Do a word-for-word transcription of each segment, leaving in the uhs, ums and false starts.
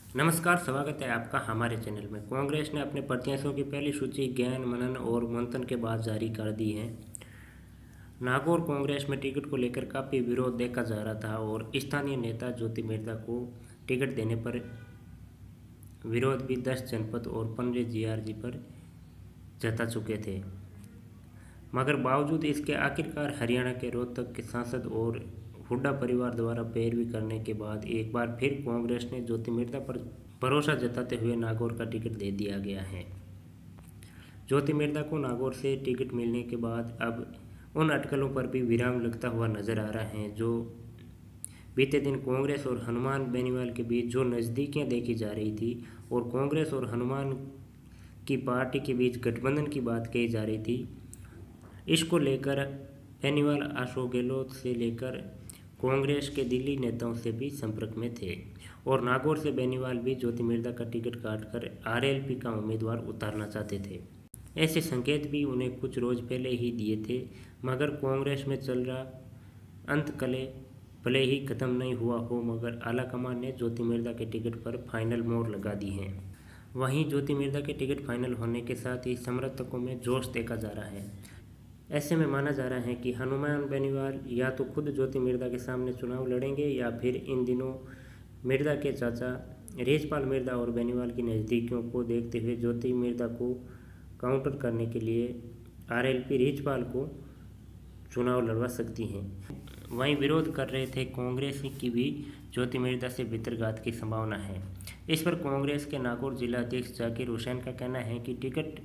नमस्कार, स्वागत है आपका हमारे चैनल में। कांग्रेस ने अपने प्रत्याशियों की पहली सूची ज्ञान मनन और मंथन के बाद जारी कर दी है। नागौर कांग्रेस में टिकट को लेकर काफ़ी विरोध देखा जा रहा था और स्थानीय नेता ज्योति मिर्धा को टिकट देने पर विरोध भी दस जनपद और पंद्रह जीआरजी पर जता चुके थे। मगर बावजूद इसके आखिरकार हरियाणा के रोहतक के सांसद और हुड्डा परिवार द्वारा पैरवी करने के बाद एक बार फिर कांग्रेस ने ज्योति मिर्धा पर भरोसा जताते हुए नागौर का टिकट दे दिया गया है। ज्योति मिर्धा को नागौर से टिकट मिलने के बाद अब उन अटकलों पर भी विराम लगता हुआ नजर आ रहा है जो बीते दिन कांग्रेस और हनुमान बेनीवाल के बीच जो नज़दीकियां देखी जा रही थी और कांग्रेस और हनुमान की पार्टी के बीच गठबंधन की बात कही जा रही थी। इसको लेकर बेनीवाल अशोक गहलोत से लेकर कांग्रेस के दिल्ली नेताओं से भी संपर्क में थे और नागौर से बेनीवाल भी ज्योति मिर्धा का टिकट काटकर आरएलपी का उम्मीदवार उतारना चाहते थे। ऐसे संकेत भी उन्हें कुछ रोज पहले ही दिए थे, मगर कांग्रेस में चल रहा अंतकलह भले ही खत्म नहीं हुआ हो, मगर आलाकमान ने ज्योति मिर्धा के टिकट पर फाइनल मोहर लगा दी है। वहीं ज्योति मिर्धा के टिकट फाइनल होने के साथ ही समर्थकों में जोश देखा जा रहा है। ऐसे में माना जा रहा है कि हनुमान बेनीवाल या तो खुद ज्योति मिर्धा के सामने चुनाव लड़ेंगे या फिर इन दिनों मिर्धा के चाचा रिचपाल मिर्धा और बेनीवाल की नज़दीकियों को देखते हुए ज्योति मिर्धा को काउंटर करने के लिए आरएलपी रिचपाल को चुनाव लड़वा सकती हैं। वहीं विरोध कर रहे थे कांग्रेस की भी ज्योति मिर्धा से भितरघात की संभावना है। इस पर कांग्रेस के नागौर जिला अध्यक्ष जाकिर हुसैन का कहना है कि टिकट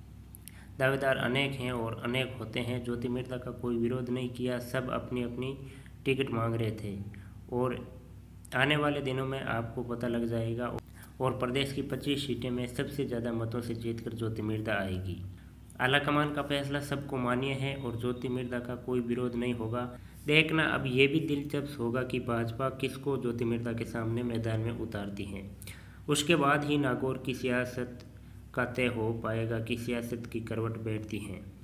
दावेदार अनेक हैं और अनेक होते हैं। ज्योति मिर्धा का कोई विरोध नहीं किया, सब अपनी अपनी टिकट मांग रहे थे और आने वाले दिनों में आपको पता लग जाएगा और प्रदेश की पच्चीस सीटें में सबसे ज़्यादा मतों से जीतकर ज्योति मिर्धा आएगी। आलाकमान का फैसला सबको मान्य है और ज्योति मिर्धा का कोई विरोध नहीं होगा। देखना अब ये भी दिलचस्प होगा कि भाजपा किसको ज्योति मिर्धा के सामने मैदान में उतारती है। उसके बाद ही नागौर की सियासत का तय हो पाएगा कि सियासत की करवट बैठती है।